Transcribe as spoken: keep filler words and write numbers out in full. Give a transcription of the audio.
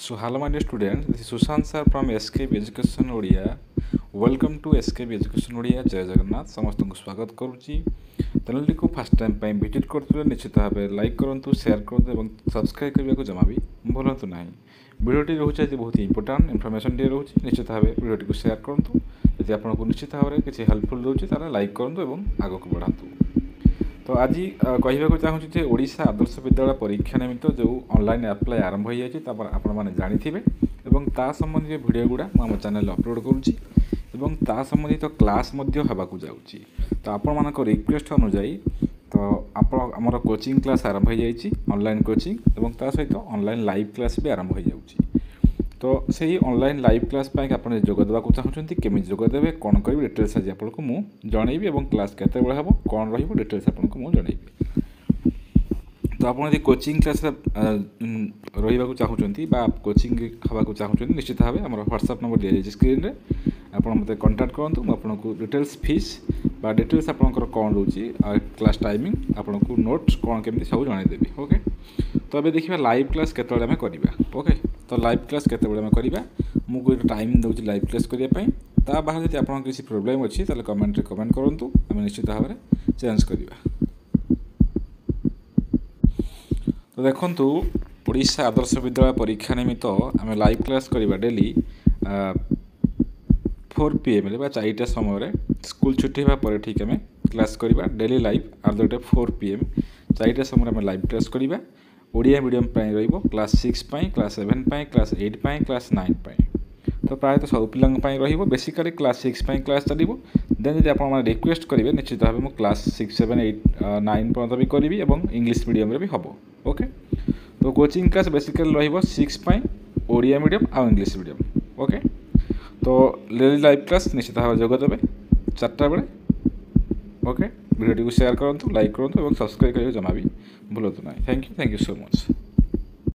So hello my dear students, this is Sushant sir from S K B Education Odia. Welcome to S K B Education Odia. जय जगन्नाथ समस्त को स्वागत करुच्ची channel को first time पे visit करते निश्चित भाव लाइक करूँ शेयर करूँ और सब्सक्राइब करने को जमा भी भूलु ना भिडियोटी रोचे बहुत इंपोर्टाट इनफर्मेशन टे रोचे निश्चित भाव भिडियोटी को शेयर करूँ यदि आपको निश्चित भाव में किसी हेल्पफुल रोचे लाइक करूँ और आगक बढ़ातु। तो आज कहवाक चाहूँगी ओडिशा आदर्श विद्यालय परीक्षा निमित्त जो ऑनलाइन अप्लाई आरंभ हो जाए आपण मैंने जानी एवं ता संबंधी वीडियो गुड़ा मुझे चैनल अपलोड करुँची एवं ता संबंधित तो क्लास होगाकू जाऊँगी। तो आपण मान रिक्वेस्ट अनुजाई तो आप आमर कोचिंग क्लास आरंभ हो जाए ऑनलाइन कोचिंग एवं ता सहित ऑनलाइन लाइव क्लास भी आरंभ हो जाऊँगी। तो सही ऑनलाइन लाइव क्लास पाई आपने जोगदेवा चाहते केमी जोगदेवे कौन करी डिटेल्स आज आपको मुझे जनइबी और क्लास केते हम कौन रही डिटेल्स आपको मुझे जनइबी। तो आप कोचिंग क्लास रहा चाहते कोचिंग हवा चाहते निश्चित भाव आम व्हाट्सएप नंबर दी जाए स्क्रीन में आप मत कंटाक्ट करूँ मुझे डिटेल्स फीस बा डिटेल्स आपंकर कौन रोचे क्लास टाइमिंग आपको नोट्स कौन केमी सब जनईदेवी। ओके तो अभी देखिए लाइव क्लास केत करवा। ओके तो लाइव क्लास केत करवा मुझे टाइम दूसरी लाइव क्लास करने ता बाहर जब आप किसी प्रोब्लेम अच्छी कमेंट रे कमेंट करूँ आम निश्चित भाव में चेंज करवा। तो देखु ओडिशा आदर्श विद्यालय परीक्षा निमित्त आम लाइव क्लास करवा डेली फोर पी एम चारिटा समय स्कूल छुट्टी होगा ठीक आम क्लास करवा daily live are the rate four PM एम चारिटा समय आम लाइव क्लास करवा। ओडिया मीडियम रो class six class seven class eight class nine तो प्राय तो सब पिला बेसिकली क्लास सिक्स क्लास चलो देन जब आप रिक्वेस्ट करेंगे निश्चित भाव में class six seven eight nine पर्यटन भी करी और इंग्लिश मीडियम भी हम। ओके तो कोचिंग क्लास बेसिकली रिक्स ओडिया मीडियम आ इंग्लिश मीडियम। ओके तो लाइव क्लास निश्चित भाव जोगदेवे चार्टा बेले। ओके वीडियो को शेयर करूँ लाइक करूँ और सब्सक्राइब करने जमा भी भूलु ना। Thank you thank you so much.